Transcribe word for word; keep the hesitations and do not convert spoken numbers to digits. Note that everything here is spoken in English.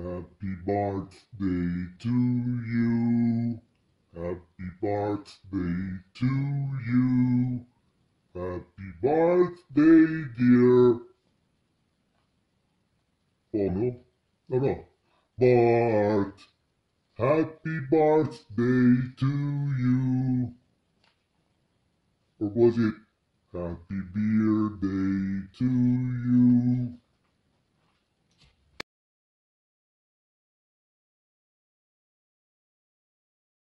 Happy birthday to you. Happy birthday to you. Happy birthday, dear. Oh no, no, no. Bart. Happy birthday to you. Or was it happy beer day to you?